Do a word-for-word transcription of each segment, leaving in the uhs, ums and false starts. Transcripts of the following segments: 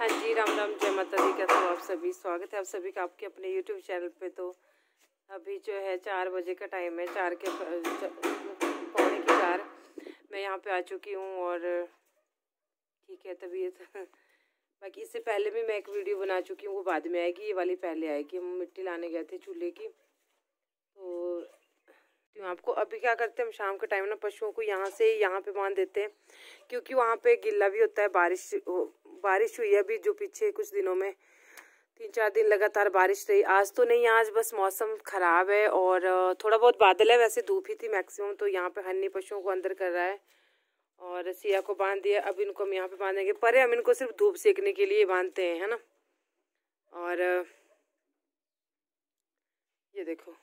हाँ जी, राम राम, जय माता दी। कैसे हो आप सभी? स्वागत है आप सभी का आपके अपने यूट्यूब चैनल पे। तो अभी जो है चार बजे का टाइम है, चार के पौने की चार मैं यहाँ पे आ चुकी हूँ। और ठीक है तबीयत बाकी इससे पहले भी मैं एक वीडियो बना चुकी हूँ, वो बाद में आएगी, ये वाली पहले आएगी। हम मिट्टी लाने गए थे चूल्हे की, तो तो आपको अभी क्या करते हैं, हम शाम के टाइम ना पशुओं को यहाँ से यहाँ पे बांध देते हैं, क्योंकि वहाँ पे गिल्ला भी होता है। बारिश बारिश हुई है अभी, जो पीछे कुछ दिनों में तीन चार दिन लगातार बारिश रही। आज तो नहीं, आज बस मौसम ख़राब है और थोड़ा बहुत बादल है, वैसे धूप ही थी मैक्सिमम। तो यहाँ पे हन्नी पशुओं को अंदर कर रहा है और सिया को बांध दिया। अब इनको हम यहाँ पे बांधेंगे, पर हम इनको सिर्फ धूप सेकने के लिए बांधते हैं, है ना। और ये देखो,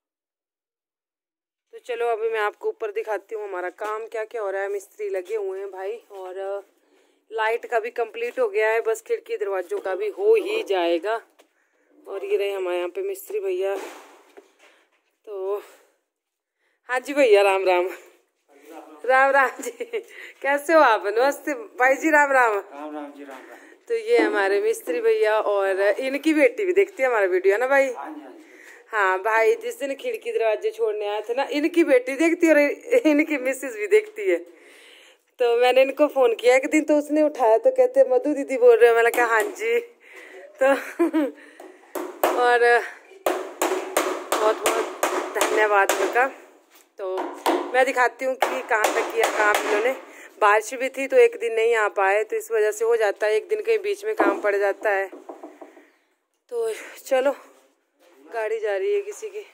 तो चलो अभी मैं आपको ऊपर दिखाती हूँ हमारा काम क्या क्या हो रहा है। मिस्त्री लगे हुए हैं भाई, और लाइट का भी कंप्लीट हो गया है, बस खिड़की दरवाजों का भी हो ही जाएगा। और ये रहे हमारे यहाँ पे मिस्त्री भैया। तो हाँ जी भैया, राम राम राम राम जी, कैसे हो आप? नमस्ते भाई जी, राम राम राम राम जी, राम राम। तो ये हमारे मिस्त्री भैया, और इनकी बेटी भी देखती है हमारा वीडियो, है ना भाई? हाँ भाई, जिस दिन खिड़की दरवाजे छोड़ने आए थे ना, इनकी बेटी देखती है और इनकी मिसेस भी देखती है। तो मैंने इनको फ़ोन किया एक दिन, तो उसने उठाया, तो कहते मधु दीदी बोल रहे हो। मैंने कहा हाँ जी। तो और बहुत बहुत धन्यवाद उनका। तो मैं दिखाती हूँ कि कहाँ तक किया काम इन्होंने। बारिश भी थी तो एक दिन नहीं आ पाए, तो इस वजह से हो जाता है, एक दिन कहीं बीच में काम पड़ जाता है। तो चलो, गाड़ी जा रही है किसी की।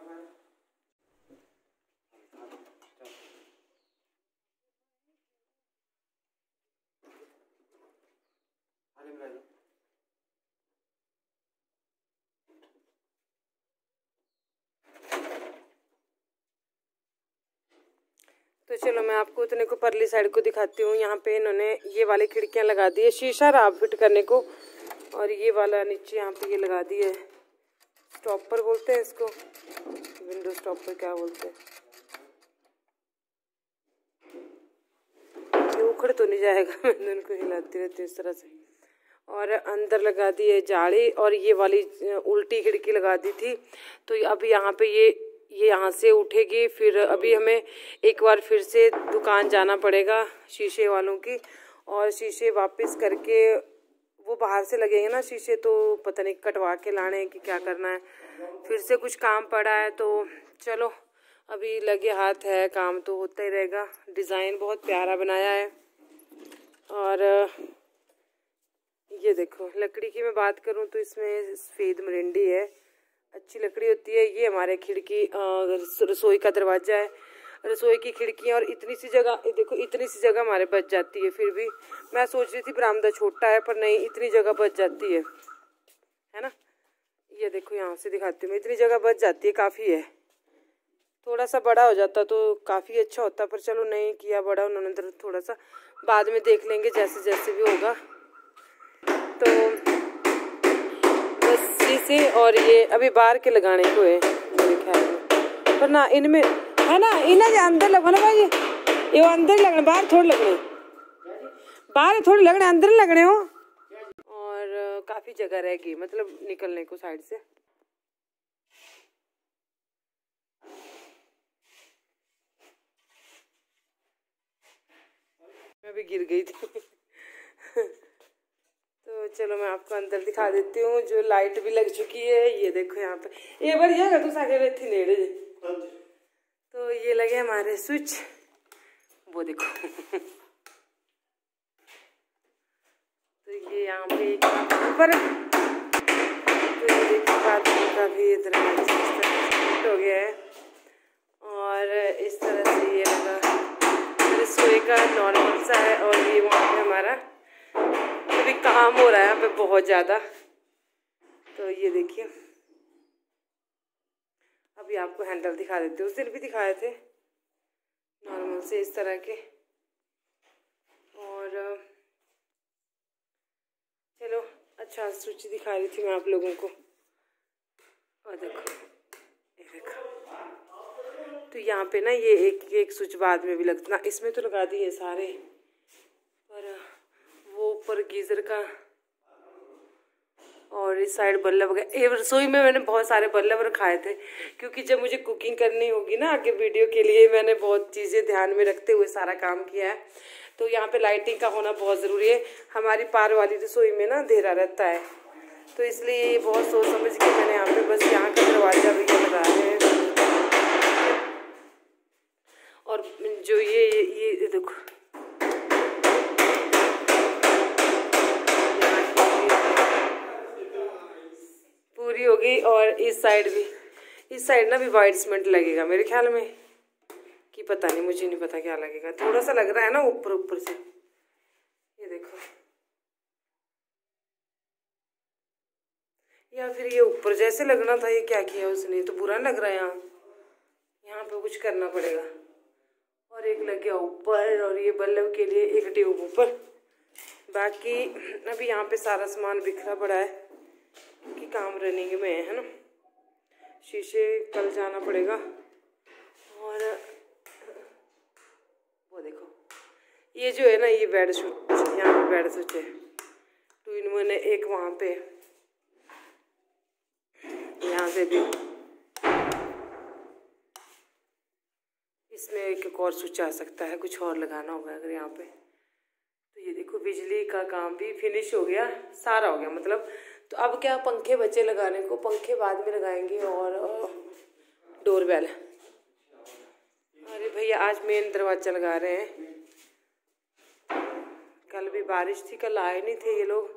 तो चलो मैं आपको उतने को परली साइड को दिखाती हूँ। यहाँ पे इन्होंने ये वाली खिड़कियाँ लगा दी है, शीशा रहा फिट करने को। और ये वाला नीचे यहाँ पे ये लगा दी है, स्टॉपर बोलते हैं इसको, विंडो स्टॉपर क्या बोलते हैं। ये उखड़ तो नहीं जाएगा, मैं उनको हिलाती रहती हूँ इस तरह से। और अंदर लगा दी है जाली, और ये वाली उल्टी खिड़की लगा दी थी। तो अब यहाँ पे ये ये यहाँ से उठेगी। फिर अभी हमें एक बार फिर से दुकान जाना पड़ेगा शीशे वालों की, और शीशे वापस करके वो बाहर से लगेंगे ना शीशे, तो पता नहीं कटवा के लाने हैं कि क्या करना है। फिर से कुछ काम पड़ा है, तो चलो अभी लगे हाथ है, काम तो होता ही रहेगा। डिज़ाइन बहुत प्यारा बनाया है। और ये देखो, लकड़ी की मैं बात करूं तो इसमें सफ़ेद मरिंडी है, अच्छी लकड़ी होती है। ये हमारे खिड़की रसोई का दरवाज़ा है, रसोई की खिड़कियाँ। और इतनी सी जगह देखो, इतनी सी जगह हमारे बच जाती है। फिर भी मैं सोच रही थी बरामदा छोटा है, पर नहीं, इतनी जगह बच जाती है, है ना। ये देखो, यहाँ से दिखाती हूँ मैं, इतनी जगह बच जाती है, काफ़ी है। थोड़ा सा बड़ा हो जाता तो काफ़ी अच्छा होता, पर चलो नहीं किया बड़ा उन्होंने, तो थोड़ा सा बाद में देख लेंगे जैसे जैसे भी होगा। तो बस शीशे और ये अभी बाहर के लगाने को है मेरे ख्याल में, पर ना इनमें है ना, इन्हें अंदर लगवाना भाई, ये वो अंदर लगने, बाहर थोड़े लगने, बाहर थोड़े लगने, अंदर लगने हो। और काफ़ी जगह रहेगी, मतलब निकलने को साइड से। मैं भी गिर गई थी। तो चलो मैं आपको अंदर दिखा देती हूँ, जो लाइट भी लग चुकी है। ये देखो यहाँ पे, ये बार जाएगा तो सागे में थी नेड़े। तो ये लगे हमारे स्विच, वो देखो। तो ये यहाँ पे ऊपर, तो ये देखो बाथरूम का भी इधर हो गया है। और इस तरह से ये लगा रसोई का नॉर्मल सा है। और ये वहाँ पे हमारा अभी काम हो रहा है यहाँ पे बहुत ज़्यादा। तो ये देखिए, अभी आपको हैंडल दिखा देते, उस दिन भी दिखाए थे नॉर्मल से इस तरह के। और चलो, अच्छा स्विच दिखा रही थी मैं आप लोगों को। और देखो, ये देखो, तो यहाँ पे ना ये एक एक स्विच बाद में भी लगता ना, इसमें तो लगा दिए सारे, पर वो ऊपर गीज़र का और इस साइड बल्लभ वगैरह। ये रसोई में मैंने बहुत सारे बल्लभ रखाए थे, क्योंकि जब मुझे कुकिंग करनी होगी ना आगे वीडियो के लिए, मैंने बहुत चीज़ें ध्यान में रखते हुए सारा काम किया है। तो यहाँ पे लाइटिंग का होना बहुत ज़रूरी है। हमारी पार वाली रसोई में ना अंधेरा रहता है, तो इसलिए ये बहुत सोच समझ के मैंने यहाँ पे बस यहाँ का दरवाज़ा भी लगाया है। और जो ये ये देखो, पूरी होगी। और इस साइड भी, इस साइड ना भी वाइट सीमेंट लगेगा मेरे ख्याल में, कि पता नहीं, मुझे नहीं पता क्या लगेगा। थोड़ा सा लग रहा है ना ऊपर ऊपर से, ये देखो, या फिर ये ऊपर जैसे लगना था। ये क्या किया उसने, तो बुरा लग रहा है। यहाँ यहाँ पे कुछ करना पड़ेगा। और एक लग गया ऊपर, और ये बल्लभ के लिए एक ट्यूब ऊपर। बाकी अभी यहाँ पे सारा सामान बिखरा पड़ा है, कि काम रनिंग में है ना। शीशे कल जाना पड़ेगा। और वो देखो, ये जो है ना, ये बेड शीट, यहाँ पे बेड शीट है टू इन वन है। एक वहाँ पे, यहाँ से भी इसमें एक और स्विच आ सकता है, कुछ और लगाना होगा अगर यहाँ पे। तो ये देखो, बिजली का काम भी फिनिश हो गया, सारा हो गया मतलब। तो अब क्या, पंखे बचे लगाने को, पंखे बाद में लगाएंगे। और डोरबेल, अरे भैया आज मेन दरवाजा लगा रहे हैं। कल भी बारिश थी, कल आए नहीं थे ये लोग।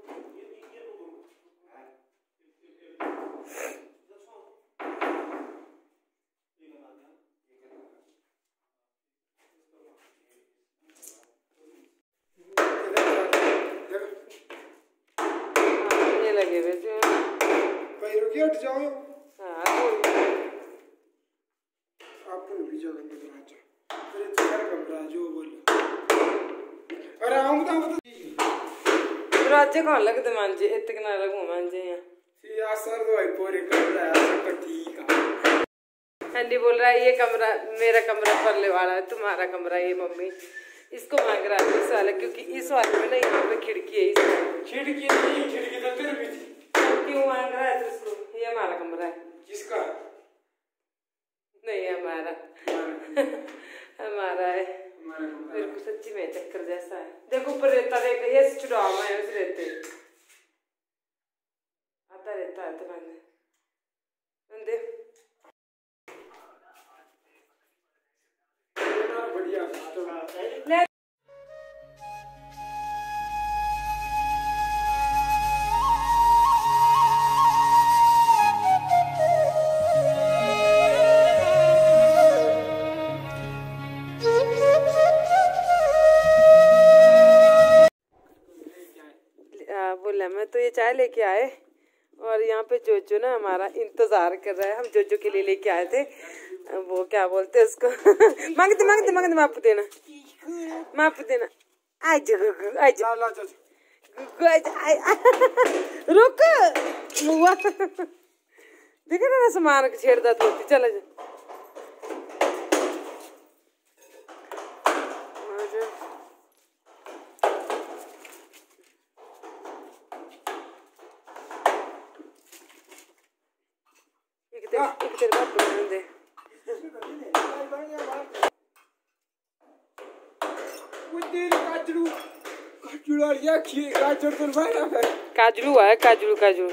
लगे हुए थे, हट जाओ। हाँ आपको भी जाओ दरवाजा। अरे तेरा कमरा जो बोले, अरे आऊंगा तो दरवाजे कौन लगते मांझे, इतना लगू मांझे यहाँ या सर दो भाई पूरे कमरा है तो ठीक है। एंडी बोल रहा है ये कमरा मेरा कमरा परले वाला है, तुम्हारा कमरा ये मम्मी इसको मांग रहा है इस वाला, क्योंकि इस वाले में ना यहाँ पे खिड़की है। इस खिड़की नहीं, खिड़की तो तेरे भी थी। क्यों मांग रहा है इसको? ये हमारा कमरा है। किसका? नहीं हमारा हमारा है। मेरे को सच्ची में चक्कर जैसा है। देखो ऊपर रेता, देख ये चुड़ाव है उस रेते, आता रहता है। तो बंदे बंदे बढ़िया ले बोला मैं तो ये चाय लेके आए, और यहाँ पे जोजो ना हमारा इंतजार कर रहा है। हम जोजो के लिए लेके आए थे, वो क्या बोलते हैं उसको मांगते मांगते मांगते माप देना, माप देना। आज आज रुक देखा ना सामान छेड़दा तो चला जा। एक तेरे बाप को दे काजलू है, काजलू काजलू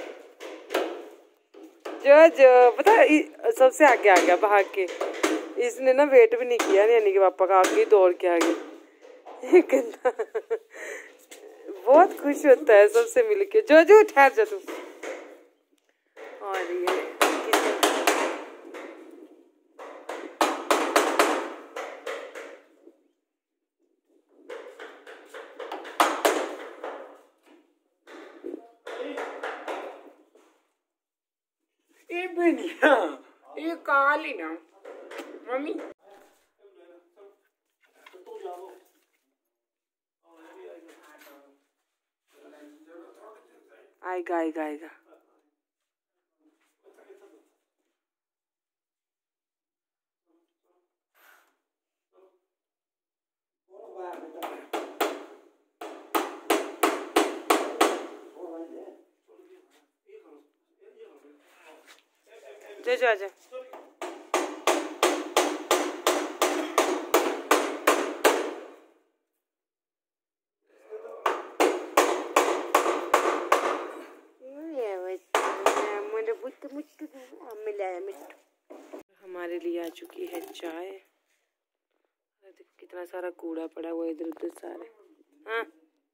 जो जो पता सबसे आगे आ गया भाग के। इसने ना वेट भी नहीं किया, यानी कि पापा का आगे दौड़ के आ गया। बहुत खुश होता है सबसे मिलके। जो जो ठहर जा तू। और ये ये बनिया ये काली ना मम्मी आएगा आएगा आएगा। जो जो आजा। हमारे लिए आ चुकी है चाय। देखो कितना सारा कूड़ा पड़ा हुआ इधर उधर सारे। हाँ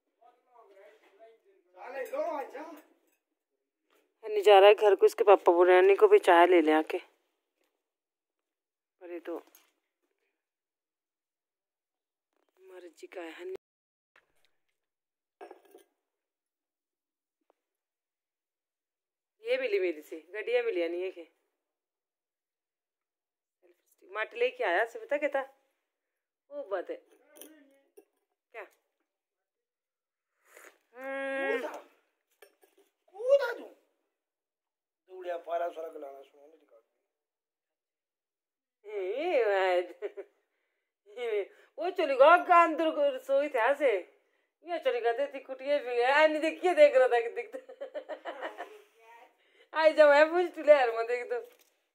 नहीं जा रहा है घर को, इसके पापा बोल रहे हैं को भी चाय ले ले आके। अरे तो मर्जी का है। ये मिली मेरी से गड्डिया मिली नहीं है के माटी लेके आया से पता क्या था वो बात है क्या। हम्म पारा सारा गलाना सुना वो चली गया अंदर रसोई थे से ये चली गए थे कुटिया भी गया नहीं देखिए देख रहा था कि दिखता आई जब मैं पूछ टुले यार मैं देख दो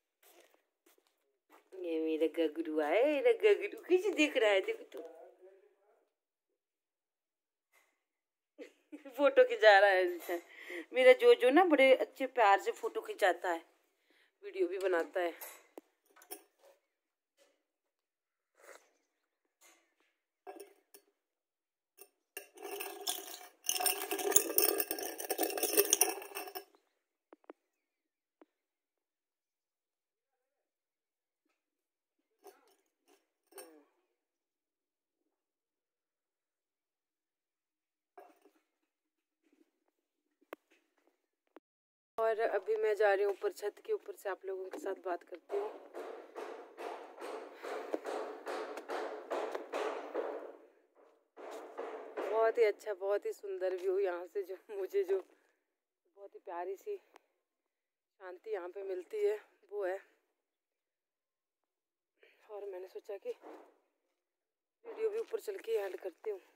ये मेरा गगरू आए मेरा गगरू किसी दिख रहा है देखो तो फोटो खिंचा रहा है मेरा जो जो ना बड़े अच्छे प्यार से फोटो खिंचाता है वीडियो भी बनाता है। और अभी मैं जा रही हूँ ऊपर छत के ऊपर से आप लोगों के साथ बात करती हूँ। बहुत ही अच्छा बहुत ही सुंदर व्यू यहाँ से जो मुझे जो बहुत ही प्यारी सी शांति यहाँ पे मिलती है वो है। और मैंने सोचा कि वीडियो भी ऊपर चल के ऐड करती हूँ।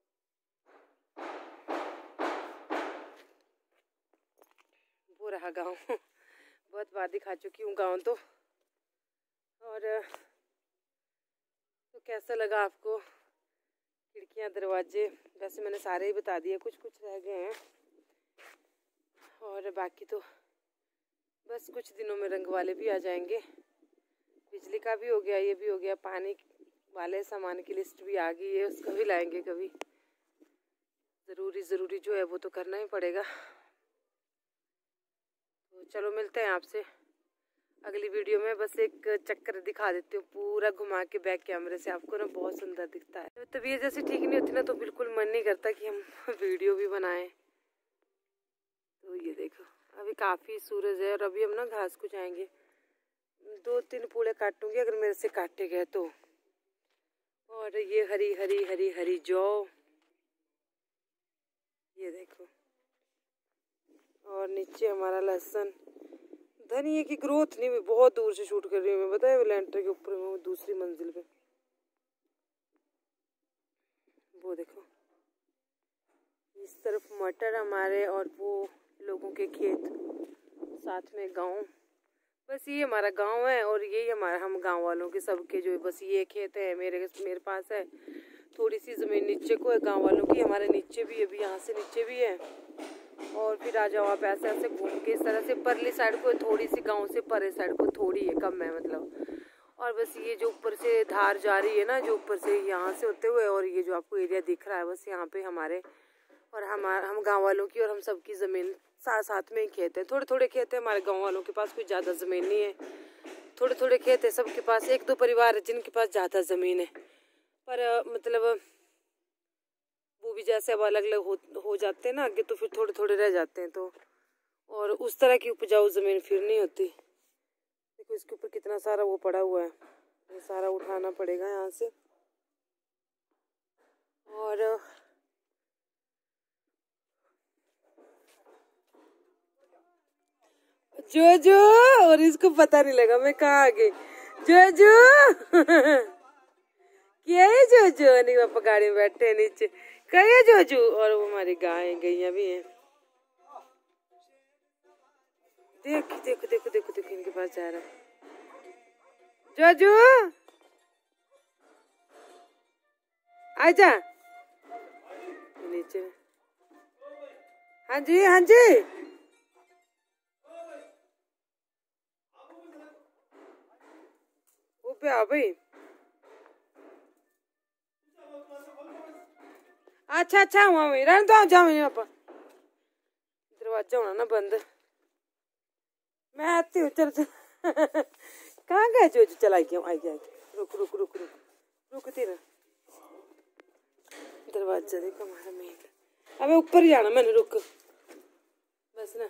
वो रहा गाँव बहुत बार दिखा चुकी हूँ गाँव तो। और तो कैसा लगा आपको खिड़कियाँ दरवाजे? वैसे मैंने सारे ही बता दिए, कुछ कुछ रह गए हैं और बाकी तो बस कुछ दिनों में रंग वाले भी आ जाएंगे। बिजली का भी हो गया, ये भी हो गया, पानी वाले सामान की लिस्ट भी आ गई है, उसका भी लाएंगे कभी। ज़रूरी ज़रूरी जो है वो तो करना ही पड़ेगा। तो चलो मिलते हैं आपसे अगली वीडियो में। बस एक चक्कर दिखा देती हूँ पूरा घुमा के बैक कैमरे से, आपको ना बहुत सुंदर दिखता है। तो तबीयत जैसे ठीक नहीं होती ना तो बिल्कुल मन नहीं करता कि हम वीडियो भी बनाएं। तो ये देखो अभी काफ़ी सूरज है और अभी हम ना घास को जाएंगे। दो तीन पूड़े काटूंगी अगर मेरे से काटे गए तो। और ये हरी हरी हरी हरी जौ ये देखो, और नीचे हमारा लहसुन। धनिए की ग्रोथ नहीं, मैं बहुत दूर से शूट कर रही हूँ मैं, बताया लेंटर के ऊपर में दूसरी मंजिल पे। वो देखो इस तरफ मटर हमारे और वो लोगों के खेत, साथ में गांव। बस ये हमारा गांव है और यही हमारा हम गांव वालों के सबके जो बस ये खेत है। मेरे मेरे पास है थोड़ी सी ज़मीन नीचे को है गांव वालों की, हमारे नीचे भी अभी यहाँ से नीचे भी है। और फिर आ जाओ आप ऐसे ऐसे घूम के इस तरह से परली साइड को थोड़ी सी, गांव से परे साइड को थोड़ी है, कम है मतलब। और बस ये जो ऊपर से धार जा रही है ना, जो ऊपर से यहाँ से होते हुए, और ये जो आपको एरिया दिख रहा है बस यहाँ पे हमारे और हमारे हम गांव वालों की और हम सबकी ज़मीन साथ साथ में ही खेत है। थोड़े थोड़े खेत है हमारे गाँव वालों के पास, कोई ज़्यादा ज़मीन नहीं है। थोड़े थोड़े खेत है सबके पास, एक दो परिवार है जिनके पास ज़्यादा ज़मीन है। पर मतलब वो भी जैसे अब अलग अलग हो, हो जाते हैं ना आगे, तो फिर थोड़े थोड़े रह जाते हैं। तो और उस तरह की उपजाऊ ज़मीन फिर नहीं होती। देखो इसके ऊपर कितना सारा वो पड़ा हुआ है, ये सारा उठाना पड़ेगा यहाँ से। और जो जो और इसको पता नहीं लगा मैं कहाँ आ गई। जो जो क्या है जो जो नहीं, पापा गाड़ी में बैठे हैं नीचे, कहीं है जो जो। और वो हमारी गाय गैया भी हैं। देख देखो देखो देखो देखो इनके पास जा रहा है जोजू, आजा नीचे। हाँ जी हाँ जी, वो पे आ भाई। अच्छा अच्छा हुआ वही रहने दो, जाओ मेरे पापा, दरवाजा होना ना बंद। मैं आती हूँ, चल चल। कहाँ गए जो चला गया, आई गया। रुक रुक रुक रुक रुक तेरा दरवाजा देख हमारा मेल। अबे ऊपर ही जाना मैंने, रुक बस ना।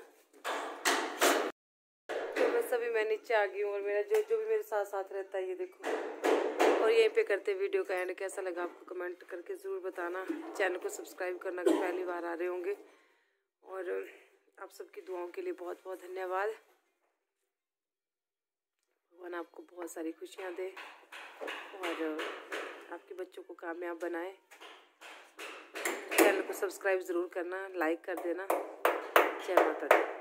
तो बस अभी मैं नीचे आ गई हूँ और मेरा जो जो भी मेरे साथ साथ रहता है ये देखो। और यहीं पे करते वीडियो का एंड। कैसा लगा आपको कमेंट करके ज़रूर बताना। चैनल को सब्सक्राइब करना कि पहली बार आ रहे होंगे। और आप सबकी दुआओं के लिए बहुत बहुत धन्यवाद। भगवान आपको बहुत सारी खुशियाँ दे और आपके बच्चों को कामयाब बनाए। चैनल को सब्सक्राइब ज़रूर करना, लाइक कर देना। जय माता दी।